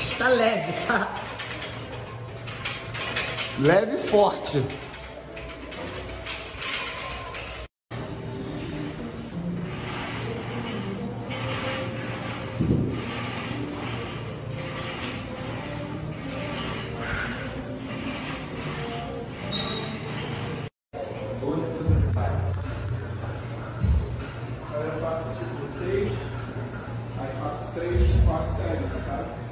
Está leve, tá? Leve e forte. Eu faço tipo 6, aí faço 3, 4 séries, tá?